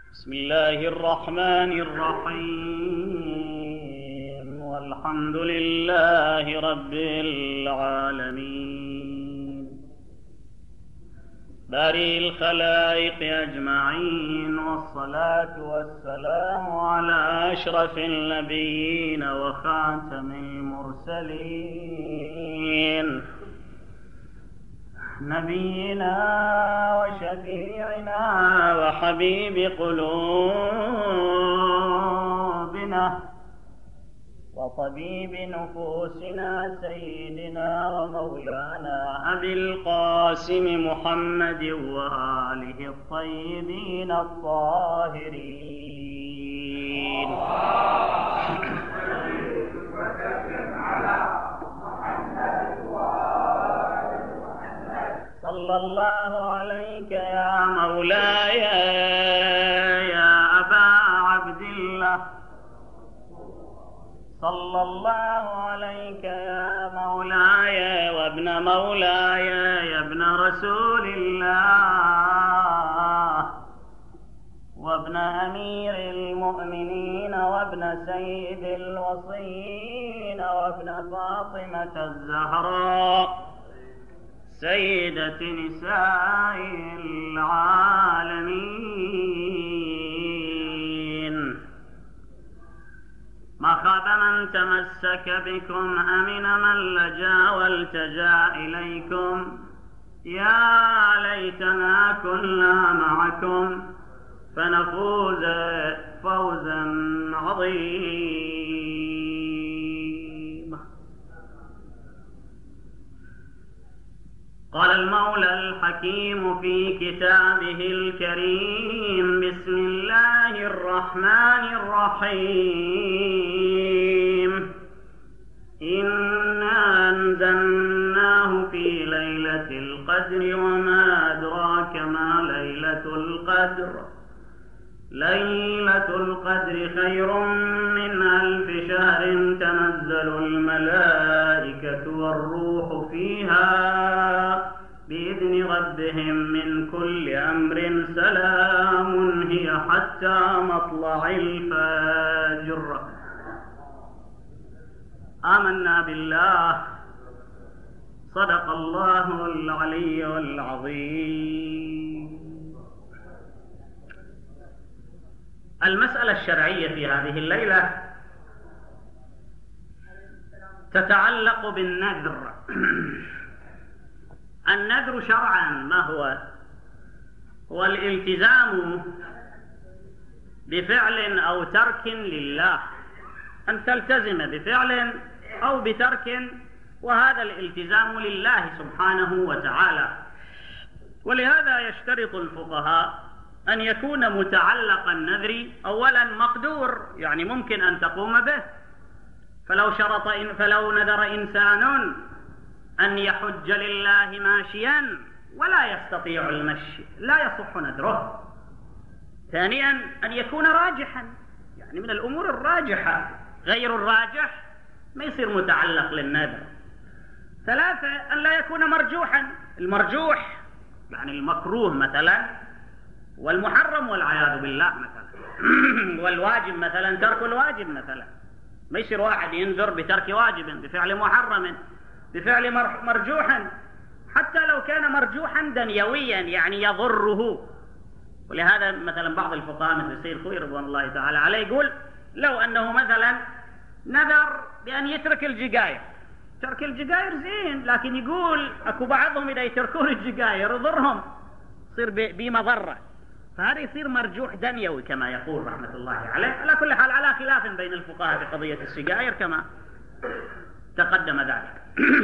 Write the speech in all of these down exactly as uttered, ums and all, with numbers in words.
بسم الله الرحمن الرحيم والحمد لله رب العالمين بارئ الخلائق أجمعين، والصلاة والسلام على أشرف النبيين وخاتم المرسلين نبينا وشفيعنا وحبيب قلوبنا وطبيب نفوسنا سيدنا ومولانا أبي القاسم محمد وآله الطيبين الطاهرين. صلى الله عليك يا مولاي يا أبا عبد الله، صلى الله عليك يا مولاي وابن مولاي يا ابن رسول الله وابن أمير المؤمنين وابن سيد الوصيين وابن فاطمة الزهراء سيدة نساء العالمين. ما خاب من تمسك بكم، أمن من لجا والتجا إليكم. يا ليتنا كنا معكم فنفوز فوزا عظيما. قال المولى الحكيم في كتابه الكريم: بسم الله الرحمن الرحيم. إنا أنزلناه في ليلة القدر، وما أدراك ما ليلة القدر. ليلة القدر خير من ألف شهر، تنزل الملائكة والروح فيها بإذن ربهم من كل أمر، سلام هي حتى مطلع الفجر. آمنا بالله، صدق الله العلي العظيم. المسألة الشرعية في هذه الليلة تتعلق بالنذر. النذر شرعا ما هو؟ هو الالتزام بفعل أو ترك لله، أن تلتزم بفعل أو بترك، وهذا الالتزام لله سبحانه وتعالى. ولهذا يشترط الفقهاء أن يكون متعلق النذر أولا مقدور، يعني ممكن أن تقوم به. فلو شرط إن فلو نذر إنسان أن يحج لله ماشيا ولا يستطيع المشي لا يصح نذره. ثانيا أن يكون راجحا، يعني من الأمور الراجحة، غير الراجح ما يصير متعلق للنذر. ثلاثة أن لا يكون مرجوحا. المرجوح يعني المكروه مثلا، والمحرم والعياذ بالله مثلا والواجب مثلا ترك الواجب مثلا. ما يصير واحد ينذر بترك واجب، بفعل محرم، بفعل مرجوحا، حتى لو كان مرجوحا دنيويا يعني يضره. ولهذا مثلا بعض الفقهاء مثل السيد الخوئي رضوان الله تعالى عليه يقول لو أنه مثلا نذر بأن يترك الجقاير، ترك الجقاير زين، لكن يقول أكو بعضهم إذا يتركون الجقاير يضرهم، يصير بمضرة، فهذا يصير مرجوح دنيوي كما يقول رحمة الله عليه. على كل حال على خلاف بين الفقهاء في قضية السجائر كما تقدم ذلك.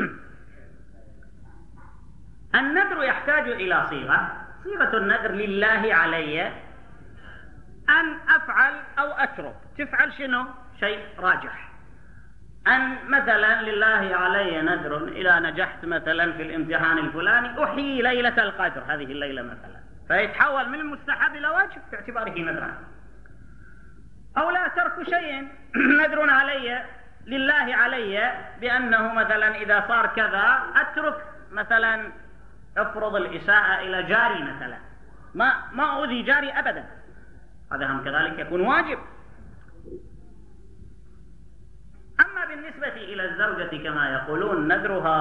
النذر يحتاج إلى صيغة. صيغة النذر: لله علي أن أفعل أو أترك. تفعل شنو؟ شيء راجح. أن مثلا لله علي نذر إذا نجحت مثلا في الامتحان الفلاني أحيي ليلة القدر، هذه الليلة مثلا، فيتحول من المستحب إلى واجب باعتباره نذرا. أو لا ترك شيء، نذر علي لله علي بأنه مثلا إذا صار كذا أترك مثلا، افرض الإساءة إلى جاري مثلا، ما ما أؤذي جاري أبدا، هذا هم كذلك يكون واجب. أما بالنسبة إلى الزوجة كما يقولون نذرها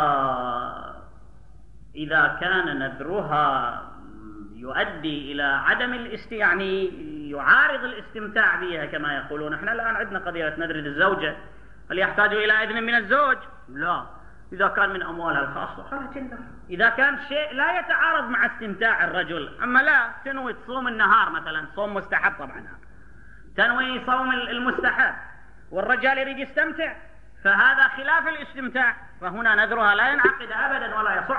إذا كان نذرها يؤدي إلى عدم الاست يعني يعارض الاستمتاع بها كما يقولون. احنا الآن عندنا قضية نذر الزوجة، هل يحتاج إلى إذن من الزوج؟ لا. إذا كان من أموالها الخاصة خلاص تنذر، إذا كان شيء لا يتعارض مع استمتاع الرجل. أما لا تنوي تصوم النهار مثلا، صوم مستحب طبعا، تنوي صوم المستحب والرجال يريد يستمتع، فهذا خلاف الاستمتاع، فهنا نذرها لا ينعقد أبدا ولا يصح.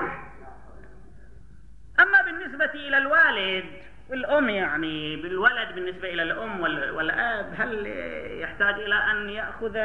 أما بالنسبة إلى الوالد والأم، يعني بالولد بالنسبة إلى الأم والأب، هل يحتاج إلى أن يأخذ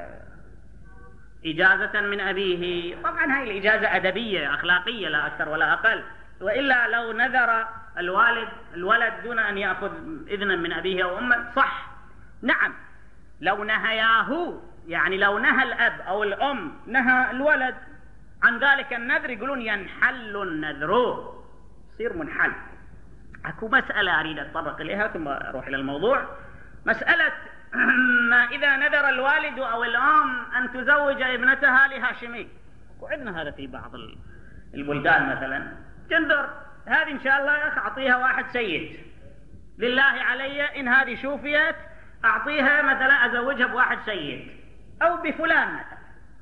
إجازة من أبيه؟ طبعا هاي الإجازة أدبية أخلاقية لا أكثر ولا أقل، وإلا لو نذر الوالد الولد دون أن يأخذ إذنا من أبيه أو أمه صح. نعم لو نهياه، يعني لو نهى الأب أو الأم نهى الولد عن ذلك النذر يقولون ينحل النذر، يصير منحل. أكو مسألة أريد أتطرق إليها ثم أروح إلى الموضوع. مسألة ما إذا نذر الوالد أو الأم أن تزوج ابنتها لهاشمي، وعندنا هذا في بعض البلدان مثلا، تنذر هذه إن شاء الله يا أخي أعطيها واحد سيد، لله علي إن هذه شوفيت أعطيها مثلا أزوجها بواحد سيد أو بفلان مثلا.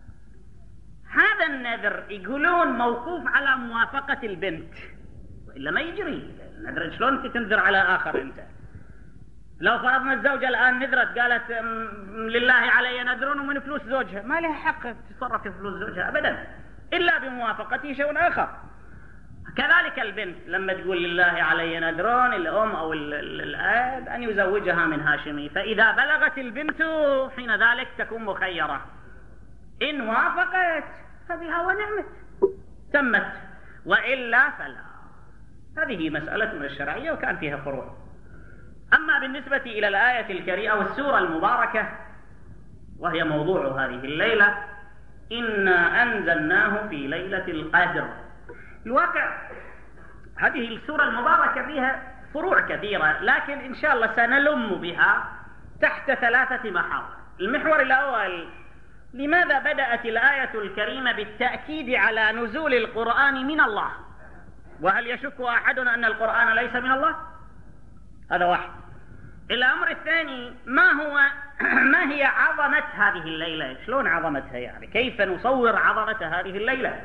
هذا النذر يقولون موقوف على موافقة البنت، وإلا ما يجري النذر. شلون أنت تنذر على آخر؟ أنت لو فرضنا الزوجة الآن نذرت قالت لله علي نذر ومن فلوس زوجها، ما لها حق تتصرف في فلوس زوجها أبدا إلا بموافقته شيء آخر. كذلك البنت لما تقول لله علي نذرون الأم أو الأب أن يزوجها من هاشمي، فإذا بلغت البنت حين ذلك تكون مخيرة، إن وافقت فبها ونعمت تمت، وإلا فلا. هذه مسألة الشرعية وكان فيها فروع. أما بالنسبة إلى الآية الكريمة أو السورة المباركة وهي موضوع هذه الليلة، إنا أنزلناه في ليلة القدر. الواقع هذه السورة المباركة فيها فروع كثيرة، لكن إن شاء الله سنلم بها تحت ثلاثة محاور. المحور الأول: لماذا بدأت الآية الكريمة بالتأكيد على نزول القرآن من الله؟ وهل يشك أحد أن القرآن ليس من الله؟ هذا واحد. الأمر الثاني: ما هو ما هي عظمة هذه الليلة؟ شلون عظمتها؟ يعني كيف نصور عظمة هذه الليلة؟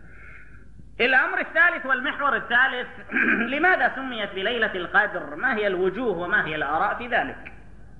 الأمر الثالث والمحور الثالث: لماذا سميت بليلة القدر؟ ما هي الوجوه وما هي الآراء في ذلك؟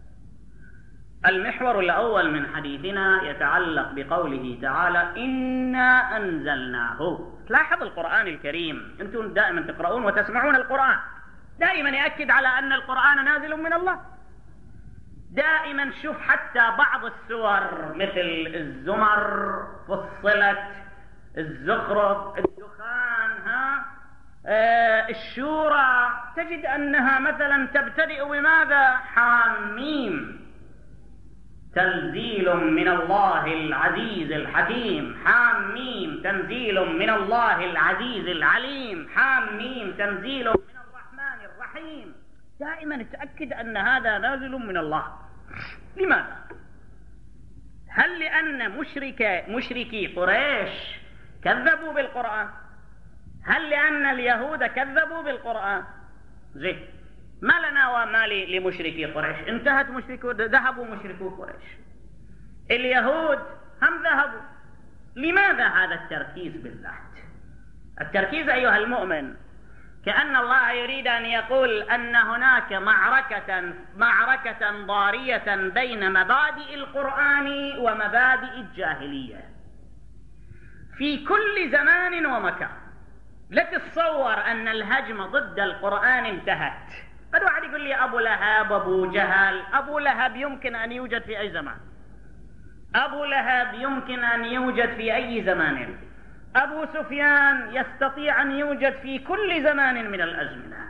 المحور الأول من حديثنا يتعلق بقوله تعالى: إنا أنزلناه. لاحظ القرآن الكريم، أنتم دائما تقرؤون وتسمعون القرآن، دائما يأكد على أن القرآن نازل من الله. دائما شوف حتى بعض السور مثل الزمر، فصلت، الزخرف، الدخان، ها آه الشورى، تجد أنها مثلا تبتدئ بماذا؟ حاميم، تنزيل من الله العزيز الحكيم. حاميم تنزيل من الله العزيز العليم. حاميم تنزيل من الرحمن الرحيم. دائما تأكد أن هذا نازل من الله. لماذا؟ هل لأن مشرك مشركي قريش كذبوا بالقرآن؟ هل لأن اليهود كذبوا بالقرآن؟ زين، ما لنا وما لمشركي قريش؟ انتهت مشركو، ذهبوا مشركو قريش، اليهود هم ذهبوا. لماذا هذا التركيز بالذات؟ التركيز أيها المؤمن كأن الله يريد أن يقول أن هناك معركة معركة ضارية بين مبادئ القرآن ومبادئ الجاهلية في كل زمان ومكان. لا تتصور أن الهجمة ضد القرآن انتهت. قد واحد يقول لي أبو لهب، أبو جهل. أبو لهب يمكن أن يوجد في أي زمان، أبو لهب يمكن أن يوجد في أي زمان، أبو سفيان يستطيع أن يوجد في كل زمان من الأزمنة.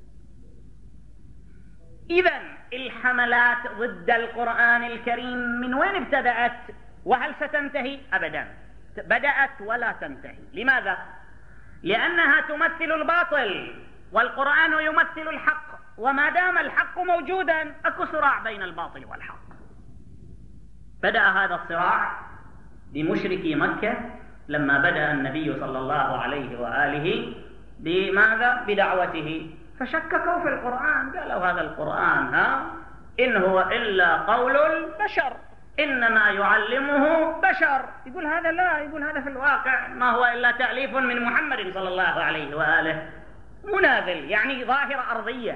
إذن الحملات ضد القرآن الكريم من وين ابتدأت؟ وهل ستنتهي؟ أبدا، بدأت ولا تنتهي. لماذا؟ لأنها تمثل الباطل والقرآن يمثل الحق، وما دام الحق موجودا أكو صراع بين الباطل والحق. بدأ هذا الصراع بمشركي مكة لما بدأ النبي صلى الله عليه وآله بماذا؟ بدعوته، فشككوا في القرآن، قالوا هذا القرآن ها إن هو إلا قول البشر، إنما يعلمه بشر. يقول هذا لا، يقول هذا في الواقع ما هو إلا تأليف من محمد صلى الله عليه وآله، منازل يعني ظاهرة أرضية.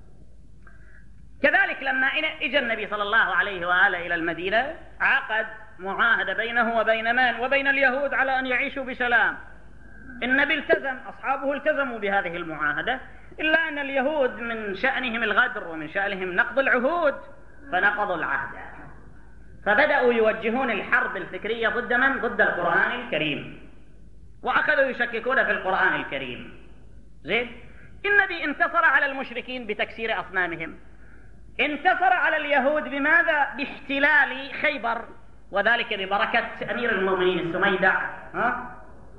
كذلك لما إجى النبي صلى الله عليه وآله إلى المدينة عقد معاهدة بينه وبين من؟ وبين اليهود على أن يعيشوا بسلام. النبي التزم، أصحابه التزموا بهذه المعاهدة، إلا أن اليهود من شأنهم الغدر ومن شأنهم نقض العهود، فنقضوا العهد، فبدأوا يوجهون الحرب الفكرية ضد من؟ ضد القرآن الكريم، وأخذوا يشككون في القرآن الكريم. زين؟ النبي انتصر على المشركين بتكسير أصنامهم، انتصر على اليهود بماذا؟ باحتلال خيبر، وذلك ببركة أمير المؤمنين السميدع. ها؟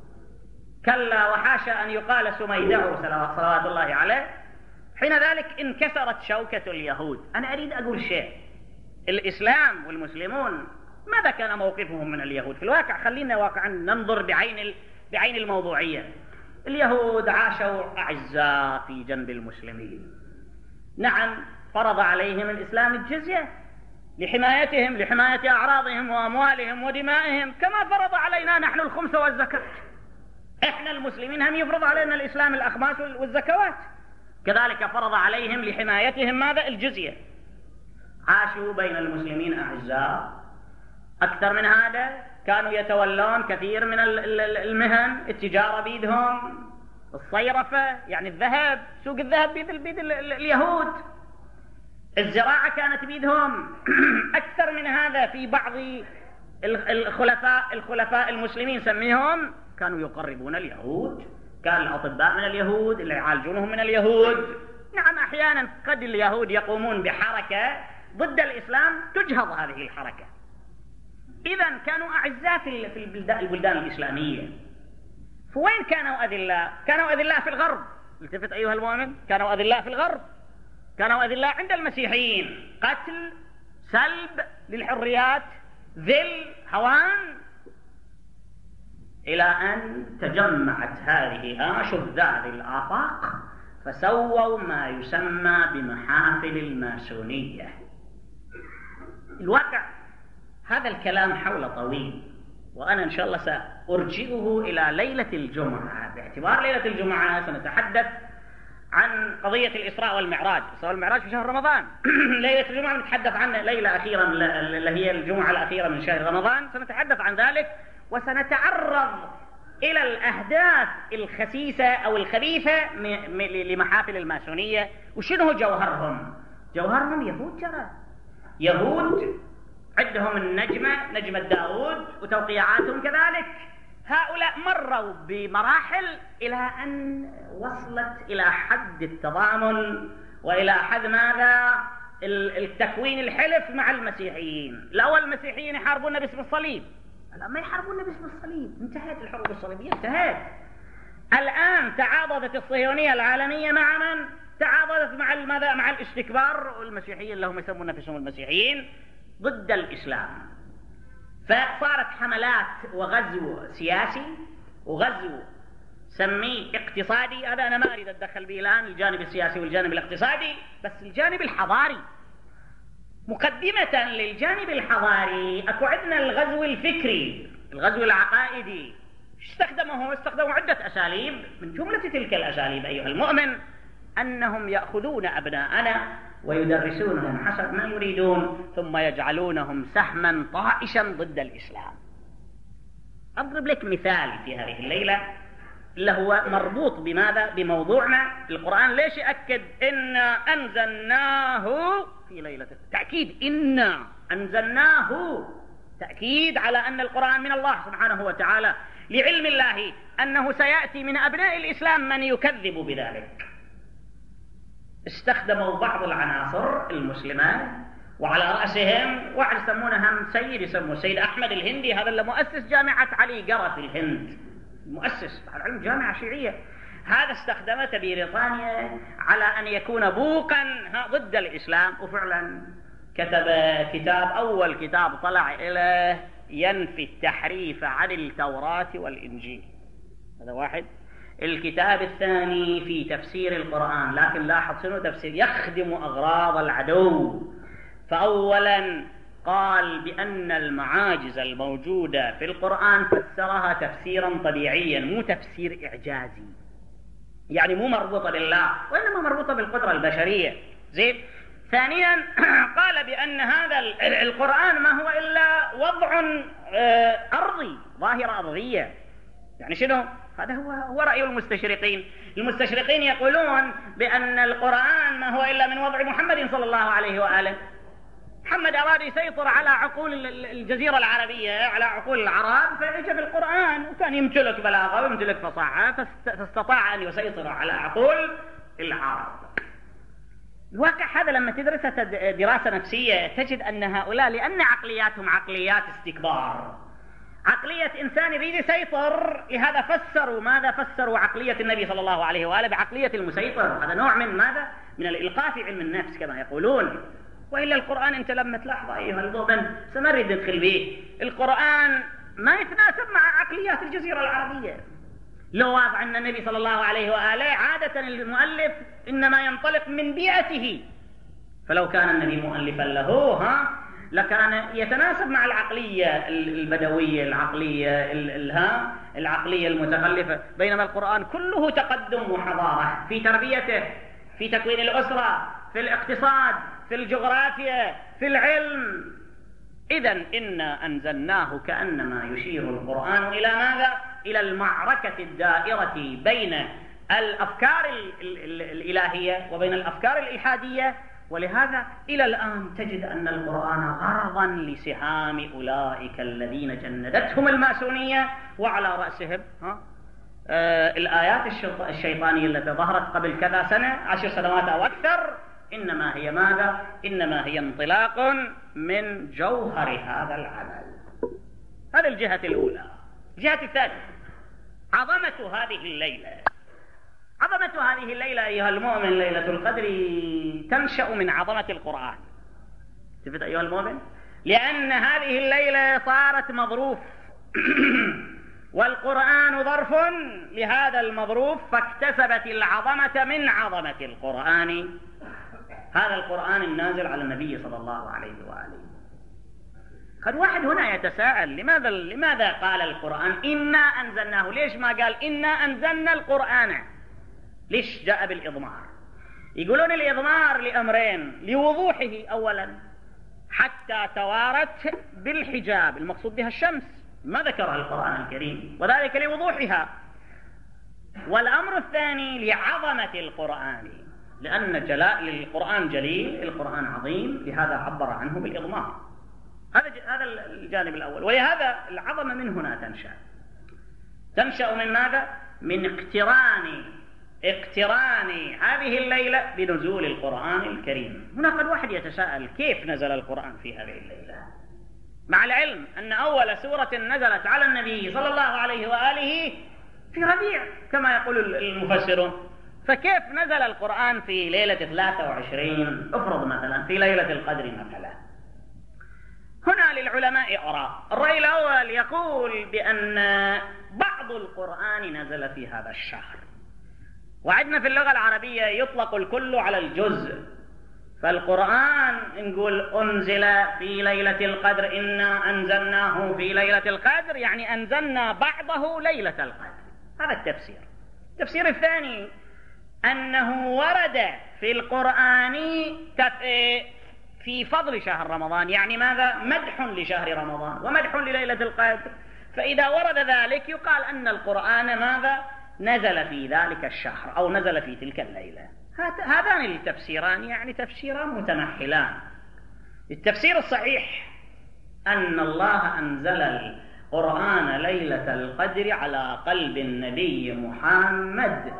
كلا وحاشا أن يقال سميدع صلوات الله عليه. حين ذلك انكسرت شوكة اليهود. أنا أريد أقول شيء، الإسلام والمسلمون ماذا كان موقفهم من اليهود في الواقع؟ خلينا واقعا ننظر بعين بعين الموضوعية. اليهود عاشوا أعزاء في جنب المسلمين، نعم فرض عليهم الإسلام الجزية لحمايتهم، لحماية أعراضهم وأموالهم ودمائهم، كما فرض علينا نحن الخمس والزكاة. إحنا المسلمين هم يفرض علينا الإسلام الأخماس والزكوات، كذلك فرض عليهم لحمايتهم ماذا؟ الجزية. عاشوا بين المسلمين أعزاء. أكثر من هذا كانوا يتولون كثير من المهن، التجارة بيدهم، الصيرفة يعني الذهب، سوق الذهب بيد, بيد اليهود، الزراعة كانت بيدهم. أكثر من هذا في بعض الخلفاء الخلفاء المسلمين سميهم كانوا يقربون اليهود، كان الأطباء من اليهود اللي يعالجونهم من اليهود. نعم أحيانا قد اليهود يقومون بحركة ضد الإسلام تجهض هذه الحركة. إذن كانوا أعزاء في البلدان الإسلامية. فوين كانوا أذلاء؟ كانوا أذلاء في الغرب. التفت أيها المؤمن، كانوا أذلاء في الغرب، كانوا أذلاء عند المسيحيين، قتل، سلب للحريات، ذل، هوان، إلى أن تجمعت هذه شذاذ الآفاق فسووا ما يسمى بمحافل الماسونية. الواقع هذا الكلام حول طويل، وأنا إن شاء الله سأرجئه إلى ليلة الجمعة. باعتبار ليلة الجمعة سنتحدث عن قضية الإسراء والمعراج، الإسراء والمعراج في شهر رمضان. ليلة الجمعة نتحدث عنها، ليلة أخيرة اللي هي الجمعة الأخيرة من شهر رمضان، سنتحدث عن ذلك وسنتعرض إلى الأهداف الخسيسة أو الخبيثة لمحافل الماسونية. وشنو جوهرهم؟ جوهرهم يهود، جرى يهود عندهم النجمة، نجمة داود، وتوقيعاتهم كذلك. هؤلاء مروا بمراحل إلى أن وصلت إلى حد التضامن وإلى حد ماذا؟ التكوين الحلف مع المسيحيين. الأول المسيحيين يحاربون باسم الصليب، الآن ما يحاربون باسم الصليب، انتهت الحروب الصليبية، انتهت. الآن تعاضدت الصهيونية العالمية مع من؟ تعاضدت مع ماذا؟ مع الاستكبار والمسيحيين اللي هم يسمون نفسهم المسيحيين ضد الإسلام. فصارت حملات وغزو سياسي وغزو سميه اقتصادي. هذا أنا ما أريد أتدخل به الآن، الجانب السياسي والجانب الاقتصادي، بس الجانب الحضاري. مقدمة للجانب الحضاري أكو عندنا الغزو الفكري، الغزو العقائدي. استخدمه استخدموا عدة أساليب، من جملة تلك الأساليب أيها المؤمن أنهم يأخذون أبناءنا ويدرسونهم حسب ما يريدون، ثم يجعلونهم سهما طائشا ضد الإسلام. أضرب لك مثال في هذه الليلة اللي هو مربوط بماذا؟ بموضوعنا. القرآن ليش يأكد إنا أنزلناه في ليلة؟ تأكيد إنا أنزلناه، تأكيد على أن القرآن من الله سبحانه وتعالى، لعلم الله أنه سيأتي من أبناء الإسلام من يكذب بذلك. استخدموا بعض العناصر المسلمة وعلى رأسهم واحد يسمونه هم سيد، يسموه سيد أحمد الهندي، هذا اللي مؤسس جامعة علي قرة في الهند، مؤسس على العلم جامعة شيعية. هذا استخدمته بريطانيا على أن يكون بوقا ضد الإسلام، وفعلا كتب كتاب، أول كتاب طلع إليه ينفي التحريف عن التوراة والإنجيل، هذا واحد. الكتاب الثاني في تفسير القرآن، لكن لاحظ شنو تفسير، يخدم أغراض العدو. فأولا قال بأن المعاجز الموجودة في القرآن فسرها تفسيرا طبيعيا، مو تفسير إعجازي، يعني مو مربوطة بالله وإنما مربوطة بالقدرة البشرية. زين. ثانيا قال بأن هذا القرآن ما هو إلا وضع أرضي، ظاهرة أرضية. يعني شنو؟ هذا هو هو رأي المستشرقين. المستشرقين يقولون بأن القرآن ما هو إلا من وضع محمد صلى الله عليه وآله. محمد أراد يسيطر على عقول الجزيرة العربية، على عقول العرب، فإجا بالقرآن، وكان يمتلك بلاغة ويمتلك فصاحة، فاستطاع أن يسيطر على عقول العرب. الواقع هذا لما تدرسه دراسة نفسية تجد أن هؤلاء لأن عقلياتهم عقليات استكبار، عقلية إنسان يريد يسيطر، لهذا فسروا ماذا؟ فسروا عقلية النبي صلى الله عليه وآله بعقلية المسيطر. هذا نوع من ماذا؟ من الإلقاء في علم النفس كما يقولون. وإلا القرآن أنت لما تلاحظ أيها المؤمن سنريد ندخل به، القرآن ما يتناسب مع عقليات الجزيرة العربية. لو واضع أن النبي صلى الله عليه وآله عادة المؤلف إنما ينطلق من بيئته، فلو كان النبي مؤلفا له ها لكان يتناسب مع العقلية البدوية، العقلية الها العقلية المتخلفة. بينما القرآن كله تقدم وحضارة في تربيته، في تكوين الأسرة، في الاقتصاد، في الجغرافيا، في العلم. إذن إنا أنزلناه كأنما يشير القرآن إلى ماذا؟ إلى المعركة الدائرة بين الأفكار الإلهية وبين الأفكار الإلحادية. ولهذا إلى الآن تجد أن القرآن غرضا لسهام أولئك الذين جندتهم الماسونية، وعلى رأسهم ها آه الآيات الشيطانية التي ظهرت قبل كذا سنة، عشر سنوات أو أكثر، إنما هي ماذا؟ إنما هي انطلاق من جوهر هذا العمل. هذه الجهة الأولى. الجهة الثانية عظمة هذه الليلة. عظمة هذه الليلة أيها المؤمن، ليلة القدر، تنشأ من عظمة القرآن. شفت أيها المؤمن؟ لأن هذه الليلة صارت مظروف والقرآن ظرف لهذا المظروف، فاكتسبت العظمة من عظمة القرآن، هذا القرآن النازل على النبي صلى الله عليه وآله. قد واحد هنا يتساءل لماذا لماذا قال القرآن إنا أنزلناه؟ ليش ما قال إنا أنزلنا القرآن؟ ليش جاء بالإضمار؟ يقولون الإضمار لأمرين: لوضوحه أولا، حتى توارت بالحجاب المقصود بها الشمس، ما ذكرها القرآن الكريم، وذلك لوضوحها. والأمر الثاني لعظمة القرآن، لأن جلاء القرآن جليل، القرآن عظيم، لهذا عبر عنه بالإضمار. هذا هذا الجانب الأول. ولهذا العظمة من هنا تنشأ. تنشأ من ماذا؟ من اقتران اقتران هذه الليلة بنزول القرآن الكريم. هنا قد واحد يتساءل كيف نزل القرآن في هذه الليلة، مع العلم أن أول سورة نزلت على النبي صلى الله عليه وآله في ربيع كما يقول المفسرون، فكيف نزل القرآن في ليلة ثلاثة وعشرين؟ افرض مثلا في ليلة القدر مثلا. هنا للعلماء آراء. الرأي الأول يقول بأن بعض القرآن نزل في هذا الشهر، وعندنا في اللغة العربية يطلق الكل على الجزء، فالقرآن نقول أنزل في ليلة القدر، إنا أنزلناه في ليلة القدر، يعني أنزلنا بعضه ليلة القدر. هذا التفسير. التفسير الثاني أنه ورد في القرآن في فضل شهر رمضان، يعني ماذا؟ مدح لشهر رمضان ومدح لليلة القدر، فإذا ورد ذلك يقال أن القرآن ماذا؟ نزل في ذلك الشهر أو نزل في تلك الليلة. هذان التفسيران يعني تفسيران متمحلان. التفسير الصحيح أن الله أنزل القرآن ليلة القدر على قلب النبي محمد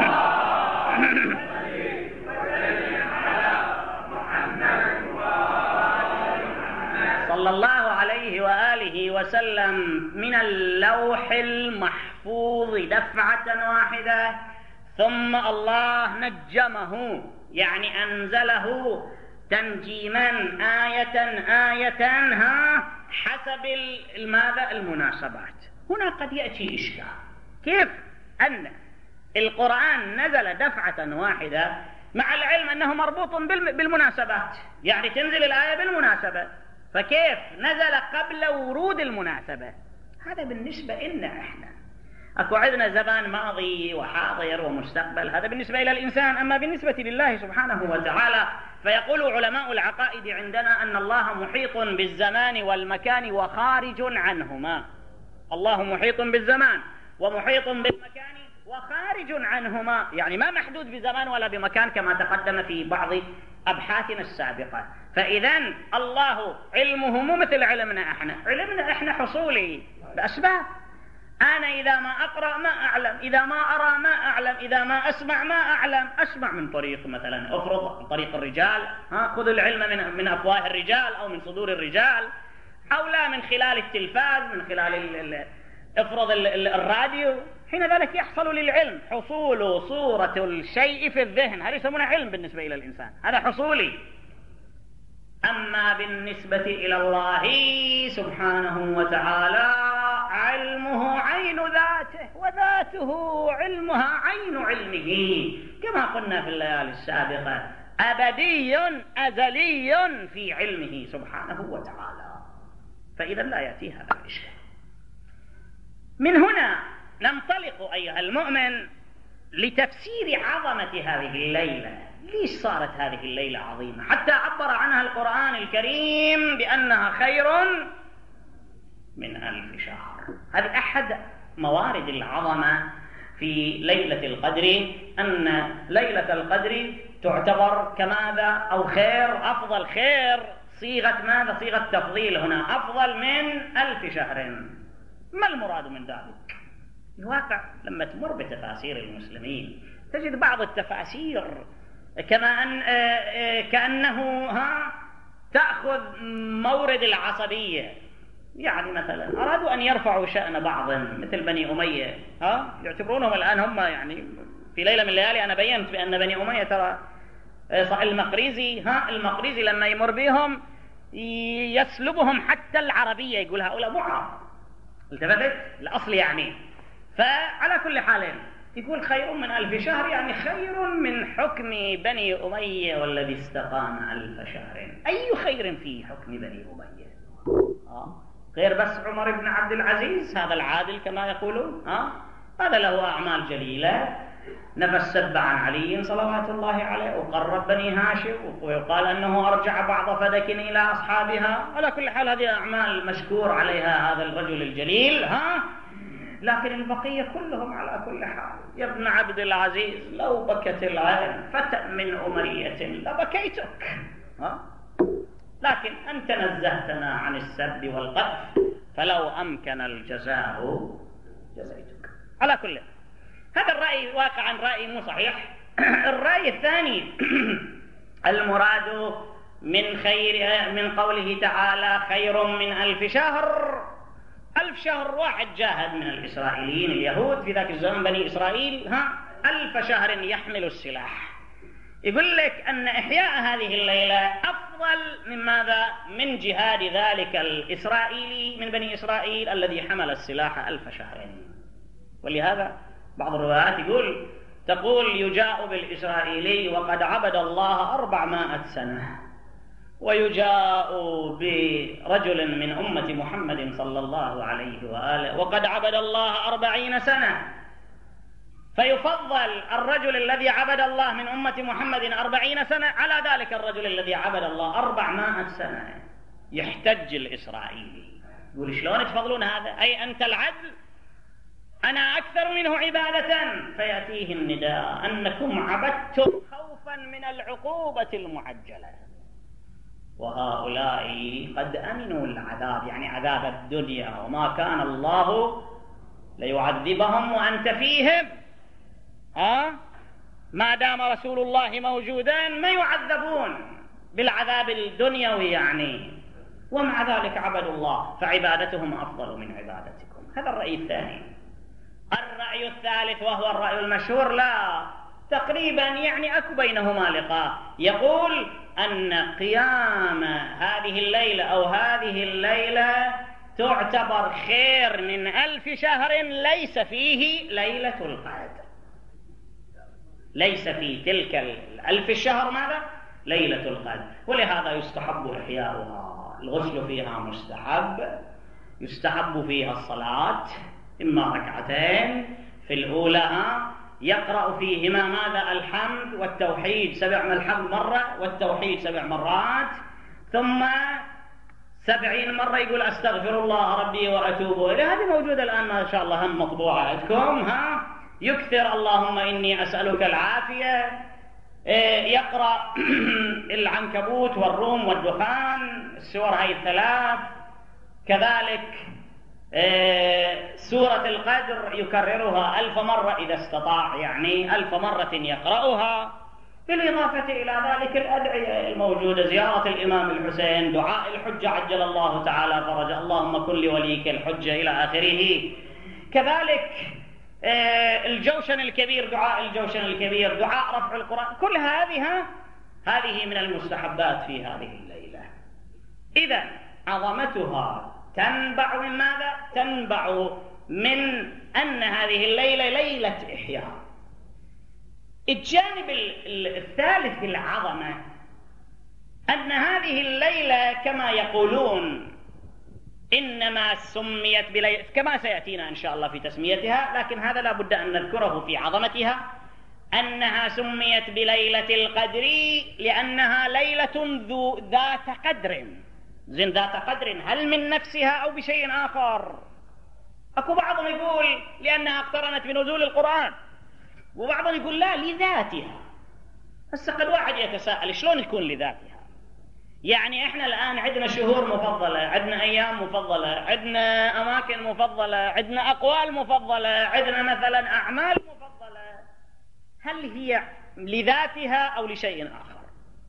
صلى الله عليه وآله وسلم من اللوح المحفوظ دفعة واحدة ثم الله نجمه، يعني أنزله تنجيما آية آية ها حسب ماذا المناسبات. هنا قد يأتي إشكال، كيف أن القرآن نزل دفعة واحدة مع العلم أنه مربوط بالمناسبات، يعني تنزل الآية بالمناسبة، فكيف نزل قبل ورود المناسبة؟ هذا بالنسبة إلنا إحنا أكو عندنا زمان ماضي وحاضر ومستقبل، هذا بالنسبة إلى الإنسان. أما بالنسبة لله سبحانه وتعالى فيقول علماء العقائد عندنا أن الله محيط بالزمان والمكان وخارج عنهما. الله محيط بالزمان ومحيط بالمكان وخارج عنهما، يعني ما محدود بزمان ولا بمكان كما تقدم في بعض أبحاثنا السابقة. فإذا الله علمه مو مثل علمنا احنا، علمنا احنا حصولي بأسباب. أنا إذا ما أقرأ ما أعلم، إذا ما أرى ما أعلم، إذا ما أسمع ما أعلم. أسمع من طريق مثلا أفرض من طريق الرجال، ها خذ العلم من من أفواه الرجال أو من صدور الرجال، أو لا من خلال التلفاز، من خلال ال ال افرض ال ال الراديو. حين ذلك يحصل للعلم حصول صورة الشيء في الذهن، هذا يسمونه علم بالنسبة إلى الإنسان، هذا حصولي. أما بالنسبة إلى الله سبحانه وتعالى علمه عين ذاته، وذاته علمها عين علمه، كما قلنا في الليالي السابقة، أبدي أزلي في علمه سبحانه وتعالى. فإذا لا يأتي هذا الإشكال. من هنا ننطلق أيها المؤمن لتفسير عظمة هذه الليلة. ليش صارت هذه الليلة عظيمة حتى عبر عنها القرآن الكريم بأنها خير من ألف شهر؟ هذه أحد موارد العظمة في ليلة القدر، أن ليلة القدر تعتبر كماذا أو خير، أفضل خير، صيغة ماذا؟ صيغة تفضيل هنا، أفضل من ألف شهر. ما المراد من ذلك؟ الواقع لما تمر بتفاسير المسلمين تجد بعض التفاسير كما أن كأنه ها تأخذ مورد العصبية. يعني مثلا أرادوا أن يرفعوا شأن بعض مثل بني أمية، ها يعتبرونهم الآن هم، يعني في ليلة من الليالي أنا بينت بأن بني أمية ترى المقريزي، ها المقريزي لما يمر بهم يسلبهم حتى العربية، يقول هؤلاء مو عرب. التفتت الأصل يعني. فعلى كل حال يقول خير من ألف شهر، يعني خير من حكم بني أمية والذي استقام ألف شهر. أي خير في حكم بني أمية؟ آه. غير بس عمر بن عبد العزيز هذا العادل كما يقولون، آه. هذا له أعمال جليلة، نفى السب عن علي صلوات الله عليه، وقرب بني هاشم، ويقال أنه أرجع بعض فدك إلى أصحابها. على كل حال هذه أعمال مشكور عليها هذا الرجل الجليل، ها. لكن البقية كلهم على كل حال. يا ابن عبد العزيز لو بكت العين فتى من أمية لبكيتك، ها؟ لكن أنت نزهتنا عن السب والقذف، فلو أمكن الجزاء جزيتك. على كل هذا الرأي واقعا رأي مو صحيح. الرأي الثاني المراد من خير من قوله تعالى خير من ألف شهر. ألف شهر واحد جاهد من الإسرائيليين اليهود في ذاك الزمان بني إسرائيل، ها ألف شهر يحمل السلاح. يقول لك أن إحياء هذه الليلة أفضل من ماذا؟ من جهاد ذلك الإسرائيلي من بني إسرائيل الذي حمل السلاح ألف شهر. ولهذا بعض الروايات يقول تقول يجاء بالإسرائيلي وقد عبد الله أربعمائة سنة، ويجاء برجل من أمة محمد صلى الله عليه وآله وقد عبد الله أربعين سنة، فيفضل الرجل الذي عبد الله من أمة محمد أربعين سنة على ذلك الرجل الذي عبد الله أربعمائة سنة. يحتج الإسرائيلي يقول شلون تفضلون هذا؟ أي أنت العدل، أنا أكثر منه عبادة. فيأتيه النداء أنكم عبدتم خوفا من العقوبة المعجلة، وهؤلاء قد أمنوا العذاب، يعني عذاب الدنيا، وما كان الله ليعذبهم وأنت فيهم، ها ما دام رسول الله موجودا ما يعذبون بالعذاب الدنيوي يعني، ومع ذلك عبدوا الله، فعبادتهم أفضل من عبادتكم. هذا الرأي الثاني. الرأي الثالث وهو الرأي المشهور لا، تقريبا يعني أكو بينهما لقاء، يقول أن قيام هذه الليلة أو هذه الليلة تعتبر خير من ألف شهر ليس فيه ليلة القدر، ليس في تلك الألف الشهر ماذا؟ ليلة القدر. ولهذا يستحب إحياؤها، الغسل فيها مستحب، يستحب فيها الصلاة إما ركعتين، في الأولى يقرأ فيهما ماذا؟ الحمد والتوحيد سبع الحمد مرة والتوحيد سبع مرات، ثم سبعين مرة يقول أستغفر الله ربي وأتوب إليه. هذه موجودة الآن ما شاء الله، هم مطبوعة عندكم. ها يكثر اللهم إني أسألك العافية، يقرأ العنكبوت والروم والدخان، السور هاي الثلاث، كذلك سورة القدر يكررها ألف مرة إذا استطاع، يعني ألف مرة يقرأها، بالإضافة إلى ذلك الأدعية الموجودة، زيارة الإمام الحسين، دعاء الحجة عجل الله تعالى فرجه، اللهم كن لوليك الحجة إلى آخره. كذلك الجوشن الكبير، دعاء الجوشن الكبير، دعاء رفع القرآن، كل هذه هذه من المستحبات في هذه الليلة. إذا عظمتها تنبع من ماذا؟ تنبع من أن هذه الليلة ليلة إحياء. الجانب الثالث في العظمة أن هذه الليلة كما يقولون إنما سميت بليلة، كما سيأتينا إن شاء الله في تسميتها، لكن هذا لا بد أن نذكره في عظمتها، أنها سميت بليلة القدر لأنها ليلة ذو ذات قدر. زين ذات قدر، هل من نفسها أو بشيء آخر؟ أكو بعضهم يقول لأنها اقترنت بنزول القرآن، وبعضهم يقول لا لذاتها. هسه قد واحد يتساءل شلون تكون لذاتها؟ يعني احنا الآن عندنا شهور مفضلة، عندنا أيام مفضلة، عندنا أماكن مفضلة، عندنا أقوال مفضلة، عندنا مثلا أعمال مفضلة، هل هي لذاتها أو لشيء آخر؟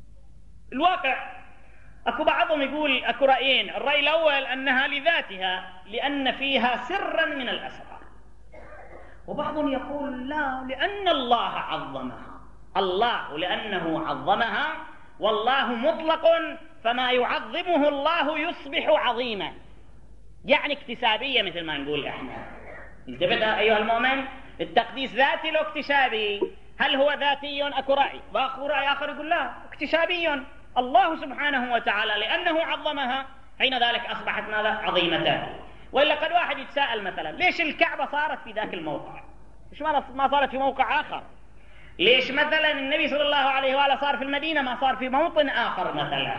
الواقع أكو بعضهم يقول أكو رأيين، الرأي الأول أنها لذاتها لأن فيها سرا من الأسرار، وبعضهم يقول لا لأن الله عظمها، الله لأنه عظمها، والله مطلق فما يعظمه الله يصبح عظيما، يعني اكتسابية مثل ما نقول احنا. انتبه أيها المؤمن، التقديس ذاتي لو اكتسابي، هل هو ذاتي؟ أكو رأي، وأكو رأي آخر يقول لا اكتسابي، الله سبحانه وتعالى لأنه عظمها حين ذلك أصبحت ماذا؟ عظيمة. وإلا قد واحد يتساءل مثلا ليش الكعبة صارت في ذاك الموقع؟ ليش ما صارت في موقع آخر؟ ليش مثلا النبي صلى الله عليه وآله صار في المدينة ما صار في موطن آخر مثلا؟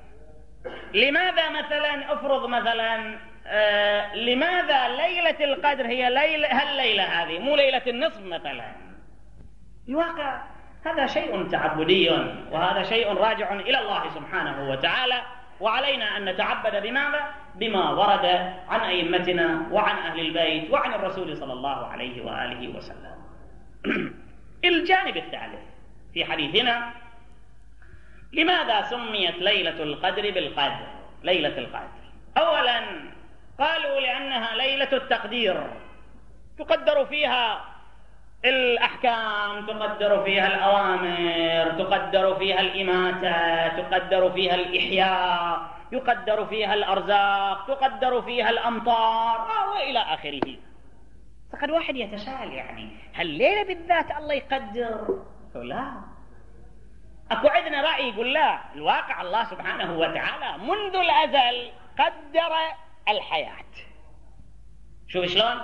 لماذا مثلا افرض مثلا آه لماذا ليلة القدر هي ليلة هالليلة هذه مو ليلة النصف مثلا؟ الواقع هذا شيء تعبدي، وهذا شيء راجع إلى الله سبحانه وتعالى، وعلينا أن نتعبد بماذا؟ بما ورد عن أئمتنا وعن أهل البيت وعن الرسول صلى الله عليه وآله وسلم. الجانب الثالث في حديثنا، لماذا سميت ليلة القدر بالقدر؟ ليلة القدر أولا قالوا لأنها ليلة التقدير، تقدر فيها الأحكام، تقدر فيها الأوامر، تقدر فيها الإماتة، تقدر فيها الإحياء، يقدر فيها الأرزاق، تقدر فيها الأمطار وإلى آخره. فقد واحد يتساءل يعني هل ليلة بالذات الله يقدر؟ لا، أكو عندنا رأي يقول لا، الواقع الله سبحانه وتعالى منذ الأزل قدر الحياة. شوف شلون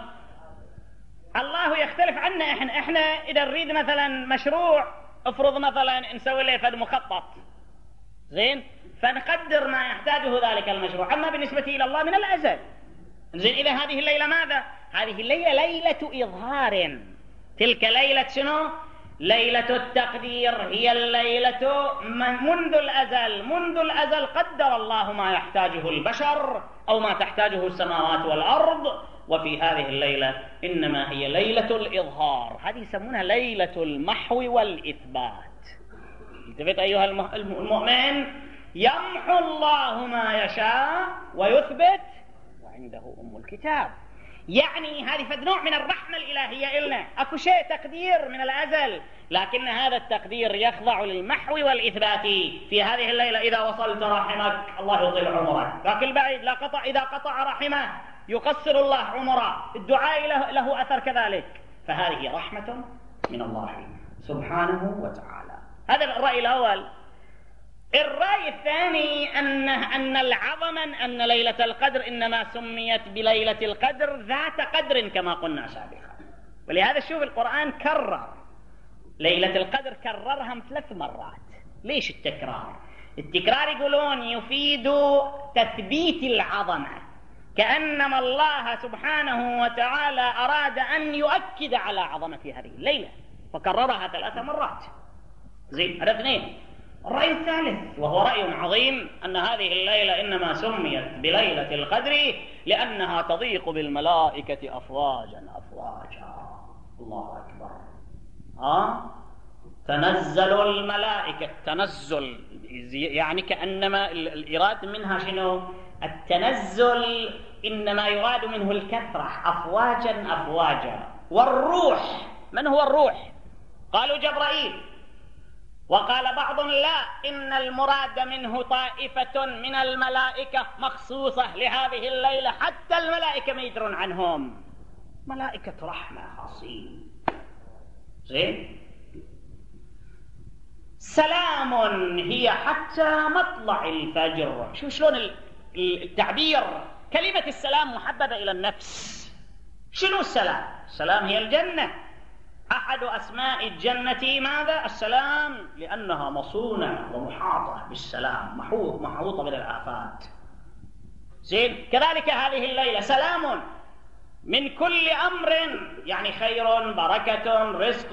الله يختلف عنا احنا. احنا اذا نريد مثلا مشروع، افرض مثلا نسوي له فد مخطط زين، فنقدر ما يحتاجه ذلك المشروع، اما بالنسبة الى الله من الازل. زين، اذا هذه الليلة ماذا؟ هذه الليلة ليلة اظهار. تلك ليلة شنو؟ ليلة التقدير، هي الليلة منذ الازل، منذ الازل قدر الله ما يحتاجه البشر او ما تحتاجه السماوات والارض. وفي هذه الليلة إنما هي ليلة الإظهار، هذه يسمونها ليلة المحو والإثبات. انتبهت أيها المؤمن، يمحو الله ما يشاء ويثبت وعنده أم الكتاب. يعني هذه فد نوع من الرحمة الإلهية إلنا، أكو شيء تقدير من الأزل، لكن هذا التقدير يخضع للمحو والإثبات. في هذه الليلة إذا وصلت رحمك الله يطيل عمرك، لكن البعيد لا قطع، إذا قطع رحمه يقصر الله عمره، الدعاء له, له أثر كذلك. فهذه رحمة من الله سبحانه وتعالى. هذا الرأي الأول. الرأي الثاني أن أن العظم أن ليلة القدر إنما سميت بليلة القدر ذات قدر كما قلنا سابقا، ولهذا شوف القرآن كرر ليلة القدر، كررها ثلاث مرات. ليش التكرار؟ التكرار يقولون يفيد تثبيت العظمة، كأنما الله سبحانه وتعالى أراد أن يؤكد على عظمة هذه الليلة فكررها ثلاث مرات. زين، هذا اثنين. الرأي الثالث وهو رأي عظيم أن هذه الليلة إنما سميت بليلة القدر لأنها تضيق بالملائكة أفواجا أفواجا. الله أكبر. ها؟ تنزل الملائكة، تنزل يعني كأنما الإراد منها شنو؟ التنزل إنما يراد منه الكثرة، أفواجا أفواجا. والروح، من هو الروح؟ قالوا جبرائيل، وقال بعض لا، إن المراد منه طائفة من الملائكة مخصوصة لهذه الليلة، حتى الملائكة ما يدرون عنهم، ملائكة رحمة خاصين. زين. سلام هي حتى مطلع الفجر. شو شلون التعبير؟ كلمة السلام محببة إلى النفس. شنو السلام؟ السلام هي الجنة. أحد أسماء الجنة ماذا؟ السلام، لأنها مصونة ومحاطة بالسلام، محوطة من الآفات. زين. كذلك هذه الليلة سلام من كل أمر، يعني خير، بركة، رزق،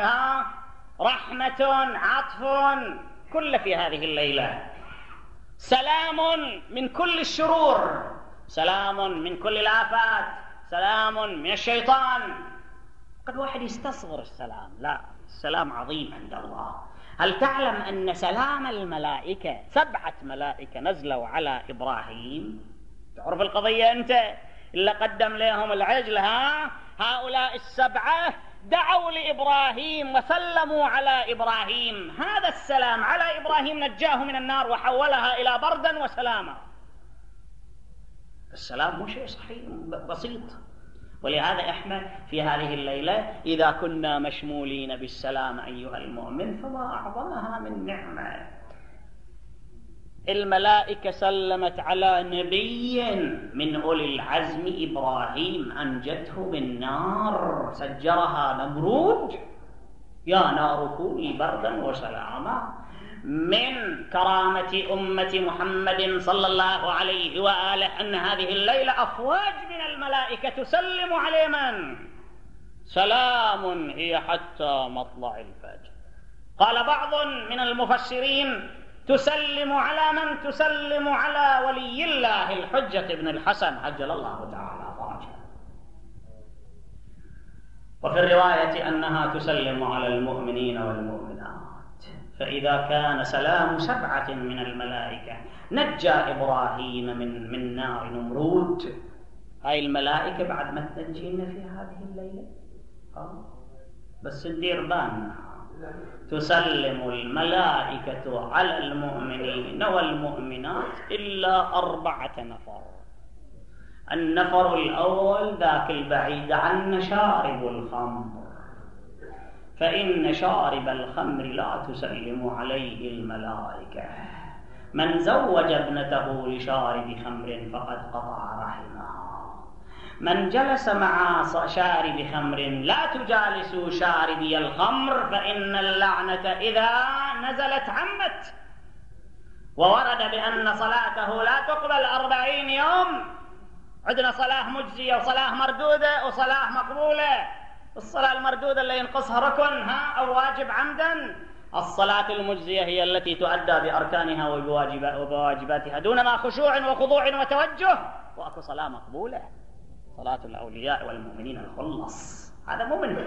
رحمة، عطف، كل في هذه الليلة. سلام من كل الشرور، سلام من كل الآفات، سلام من الشيطان. قد واحد يستصغر السلام، لا، السلام عظيم عند الله. هل تعلم أن سلام الملائكة، سبعة ملائكة نزلوا على إبراهيم؟ تعرف القضية أنت؟ إلا قدم لهم العجل، ها؟ هؤلاء السبعة دعوا لإبراهيم وسلموا على إبراهيم. هذا السلام على إبراهيم نجاه من النار وحولها إلى بردا وسلاما. السلام مو شيء صحيح بسيط. ولهذا احنا في هذه الليلة إذا كنا مشمولين بالسلام أيها المؤمن فما أعظمها من نعمة. الملائكة سلمت على نبي من أولي العزم إبراهيم، أنجته بالنار، سجرها نمرود، يا نار كوني بردا وسلاما. من كرامة أمة محمد صلى الله عليه وآله أن هذه الليلة أفواج من الملائكة تسلم على من؟ سلام هي حتى مطلع الفجر. قال بعض من المفسرين تسلم على من؟ تسلم على ولي الله الحجة بن الحسن عجل الله تعالى فرجه. وفي الرواية أنها تسلم على المؤمنين والمؤمنات. فإذا كان سلام سبعة من الملائكة نجى إبراهيم من من نار نمرود، هاي الملائكة بعد ما تنجينا في هذه الليلة؟ آه. بس ندير بالنا، تسلم الملائكة على المؤمنين والمؤمنات إلا أربعة نفر. النفر الأول ذاك البعيد عنا شارب الخمر، فإن شارب الخمر لا تسلم عليه الملائكة. من زوج ابنته لشارب خمر فقد قطع رحمها. من جلس مع شارب خمر لا تجالسوا شاربي الخمر فإن اللعنة إذا نزلت عمت. وورد بأن صلاته لا تقبل أربعين يوم. عندنا صلاة مجزية وصلاة مردودة وصلاة مقبولة. الصلاة المردودة اللي ينقصها ركن ها أو واجب عمدا. الصلاة المجزية هي التي تؤدى بأركانها وبواجباتها دون ما خشوع وخضوع وتوجه. وأكو صلاة مقبولة، صلاة الأولياء والمؤمنين الخلص، هذا مو منه.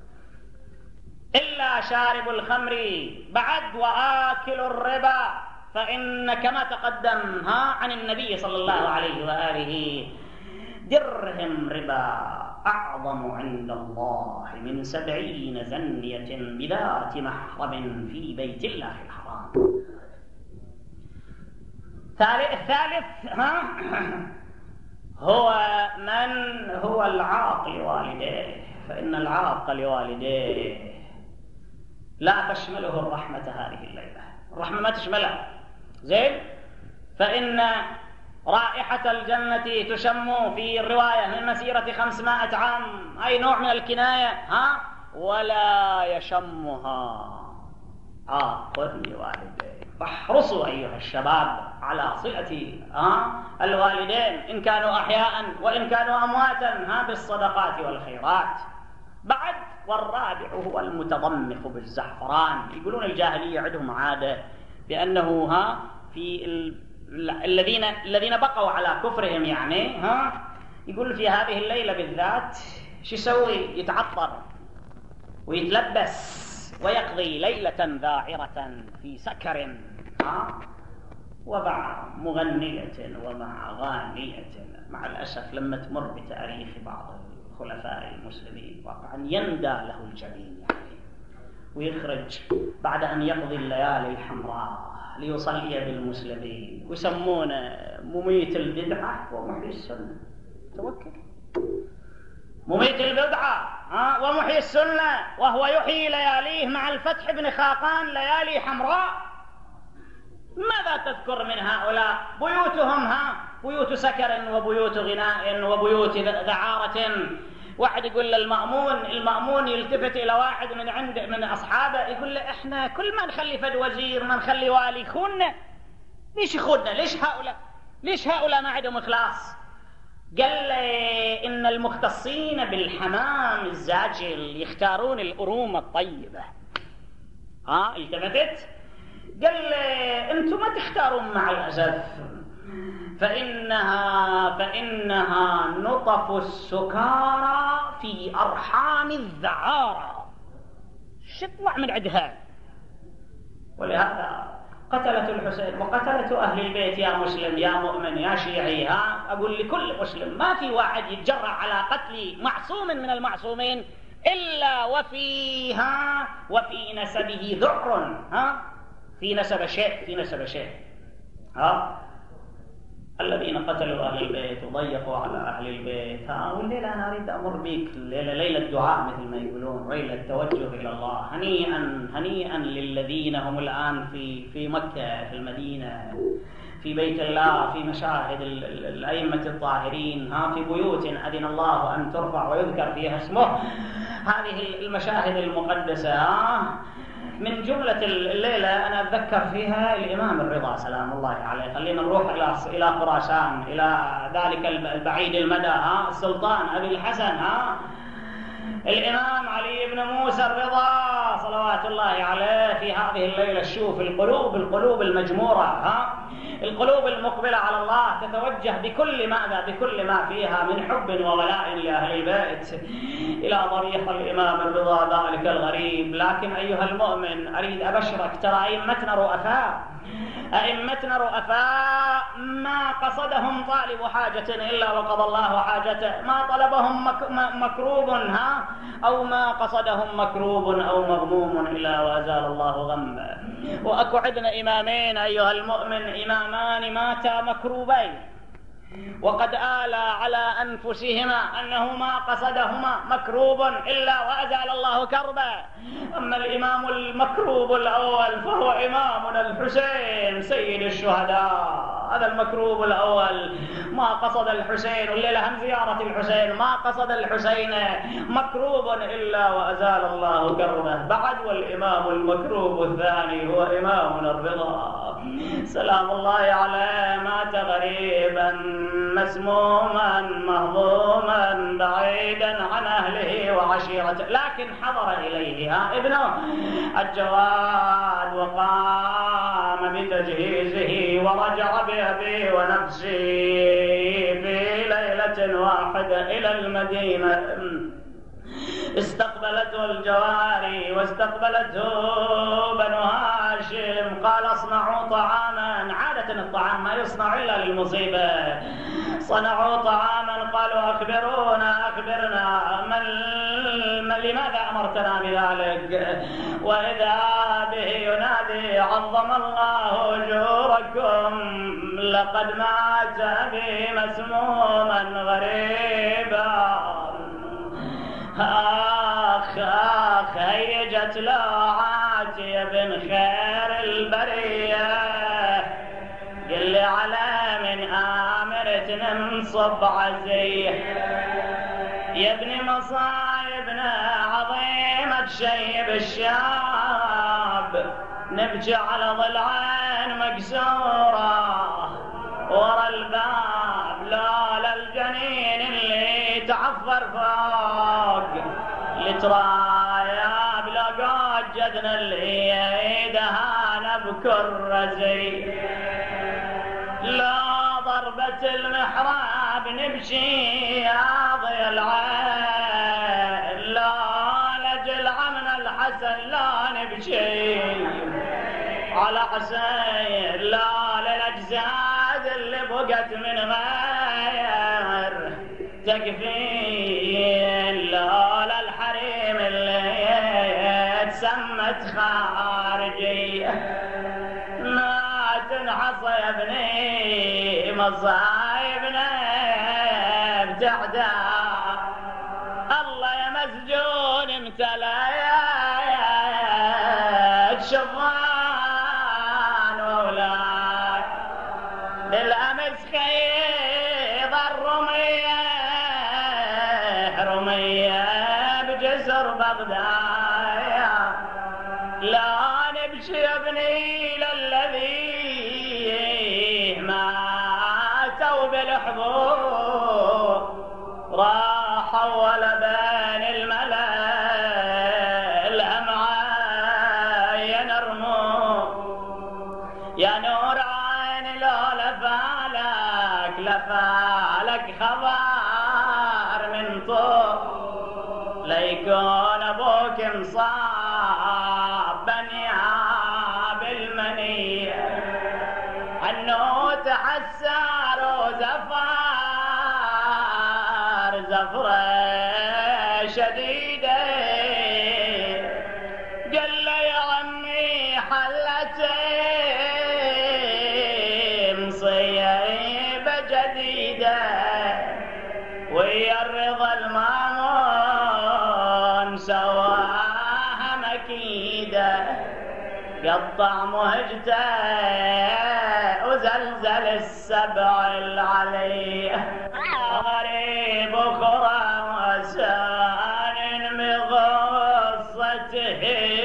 إلا شارب الخمر بعد وآكل الربا، فإن كما تقدم ها عن النبي صلى الله عليه وآله درهم ربا أعظم عند الله من سبعين زنية بذات محرم في بيت الله الحرام. الثالث ها هو من هو العاق لوالديه، فإن العاق لوالديه لا تشمله الرحمة هذه الليلة، الرحمة ما تشملها زين. فإن رائحة الجنة تشم في الرواية من مسيرة خمسمائة عام، أي نوع من الكناية ها، ولا يشمها عاق لوالديه. فاحرصوا أيها الشباب على صلة ها الوالدين إن كانوا أحياء وإن كانوا أمواتا ها بالصدقات والخيرات. بعد والرابع هو المتضمخ بالزعفران. يقولون الجاهلية عندهم عادة بأنه ها في الذين الذين بقوا على كفرهم يعني ها يقول في هذه الليلة بالذات شو يسوي؟ يتعطر ويتلبس ويقضي ليلة ذاعرة في سكر ها ومع مغنية ومع غانية. مع الأسف لما تمر بتاريخ بعض الخلفاء المسلمين واقعا يندى له الجبين يعني، ويخرج بعد أن يقضي الليالي الحمراء ليصلي بالمسلمين، ويسمونه مميت البدعة ومحيي السنة. توكل مميت البدعة ها ومحيي السنة، وهو يحيي لياليه مع الفتح بن خاقان ليالي حمراء. ماذا تذكر من هؤلاء؟ بيوتهم ها بيوت سكر وبيوت غناء وبيوت ذعارة. واحد يقول للمأمون، المأمون يلتفت إلى واحد من عند من أصحابه يقول له إحنا كل ما نخلي فد وزير ما نخلي والي يخوننا. ليش يخوننا؟ ليش هؤلاء ليش هؤلاء ما عندهم إخلاص؟ قال لي إن المختصين بالحمام الزاجل يختارون الأروم الطيبة. ها التفتت قال لي أنتم ما تختارون مع الأسف، فإنها فإنها نطف السكارى في أرحام الذعارى. شطلع من عندها. ولهذا قتلة الحسين وقتلة أهل البيت يا مسلم يا مؤمن يا شيعي ها أقول لكل مسلم ما في واحد يتجرأ على قتل معصوم من المعصومين إلا وفيها وفي نسبه ذعر ها في نسب شيء في نسب شيء ها. الذين قتلوا أهل البيت وضيقوا على أهل البيت ها. والليلة أنا أريد أمر بيك الليلة ليلة دعاء مثل ما يقولون، ليلة توجه إلى الله. هنيئا هنيئا للذين هم الآن في في مكة في المدينة في بيت الله في مشاهد الأئمة الطاهرين ها في بيوت أذن الله أن ترفع ويذكر فيها اسمه. هذه المشاهد المقدسة ها من جملة الليلة أنا أتذكر فيها الإمام الرضا سلام الله عليه. خلينا نروح إلى إلى خراسان إلى ذلك البعيد المدى ها السلطان أبي الحسن ها الإمام علي بن موسى الرضا صلوات الله عليه. في هذه الليلة شوف القلوب القلوب المجمورة ها القلوب المقبلة على الله تتوجه بكل ما بكل ما فيها من حب وولاء لأهل البيت إلى ضريح الإمام الرضا ذلك الغريب. لكن أيها المؤمن أريد أبشرك ترى أئمتنا رؤفاء أئمتنا رؤفاء ما قصدهم طالب حاجة إلا وقضى الله حاجته، ما طلبهم مك مكروب ها أو ما قصدهم مكروب أو مغموم إلا وأزال الله غمه. وأكو عندنا إمامين أيها المؤمن إمامان ماتا مكروبين وقد آلى على أنفسهما أنه ما قصدهما مكروب إلا وأزال الله كربا. أما الإمام المكروب الأول فهو إمامنا الحسين سيد الشهداء. هذا المكروب الأول ما قصد الحسين والليلة هم زيارة الحسين ما قصد الحسين مكروب إلا وأزال الله كربه. بعد والإمام المكروب الثاني هو إمامنا الرضا سلام الله عليه مات غريبا مسموما مهضوما بعيدا عن أهله وعشيرته، لكن حضر إليه ها ابنه الجواد وقام بتجهيزه ورجع بأبي ونفسي في ليلة واحدة إلى المدينة. استقبلته الجواري واستقبلته بنو هاشم. قال اصنعوا طعاما، عادة الطعام ما يصنع إلا للمصيبة. صنعوا طعاما قالوا أخبرونا أخبرنا من لماذا أمرتنا بذلك؟ وإذا به ينادي عظم الله أجوركم لقد مات أبي مسموما غريبا. آخ آخ هيجت له عاتية بن خير البرية، قل لي على من آمرة ننصب عزيه يا ابن مصايبنا عظيمة شيب الشاب، نبكي على ضلعين مكسورة ورا الباب لولا الجنين اللي تعفر فوق لترايا بلاقات جدنا اللي ايدها نبكر رزي. لا ضربة المحراب نمشي يا ضي العين، لا لجل عمنا الحسن لا نمشي على حسين، لا للأجساد اللي بقت من غير تكفين، لا للحريم اللي تسمت خارجي. ما تنحص يا ابني مصايبنا بتعدى، الله يا مسجون امتلأت شبان وأولاد، للأمس خيض الرمية رمية بجسر بغداد، لا نمشي يا ابني للذي ماتوا بالحبوب، راحوا ولا بين الملا الأمعاء ينرموا، يا نور عين لو لفالك لفالك خبر من طول، ليكون أبوك مصاب بنيا بالمنية، عنو تحسر وزفار زفرة شديدة، قال له يا عمي حلتي مصيبة جديدة، ويا الرضا المامون سواها مكيدة، قطع مهجته وزلزل السبع العلي، غريب أخرى وسان مغصته،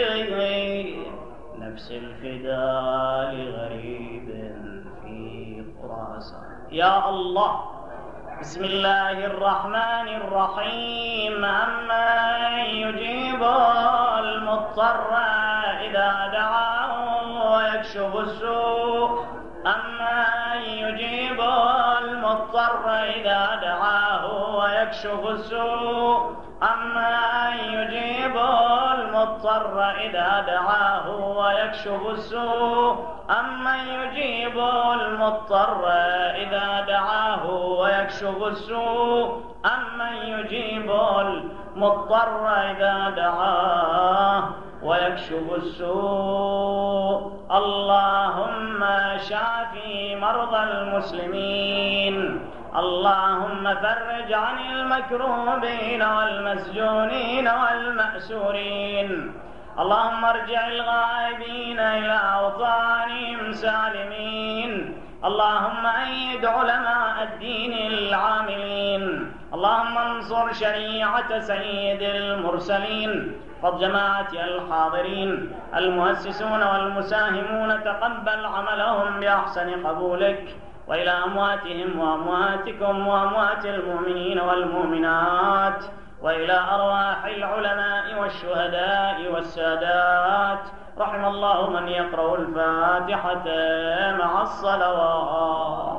نفس الفداء لغريب في خراسان. يا الله، بسم الله الرحمن الرحيم. أمن يجيب المضطر إذا دعاه ويكشف السوء، أمن يجيب المضطر إذا دعاه ويكشف السوء، أمن يجيب المضطر إذا دعاه ويكشف السوء، أمن يجيب المضطر إذا دعاه ويكشف السوء، أمن يجيب المضطر إذا دعاه ويكشف السوء. اللهم شافي مرضى المسلمين، اللهم فرج عن المكروبين والمسجونين والمأسورين، اللهم ارجع الغائبين إلى أوطانهم سالمين، اللهم أيد علماء الدين العاملين، اللهم انصر شريعة سيد المرسلين. قد جماعة الحاضرين المؤسسون والمساهمون تقبل عملهم بأحسن قبولك، وإلى أمواتهم وأمواتكم وأموات المؤمنين والمؤمنات، وإلى أرواح العلماء والشهداء والسادات. رحم الله من يقرأ الفاتحة مع الصلوات.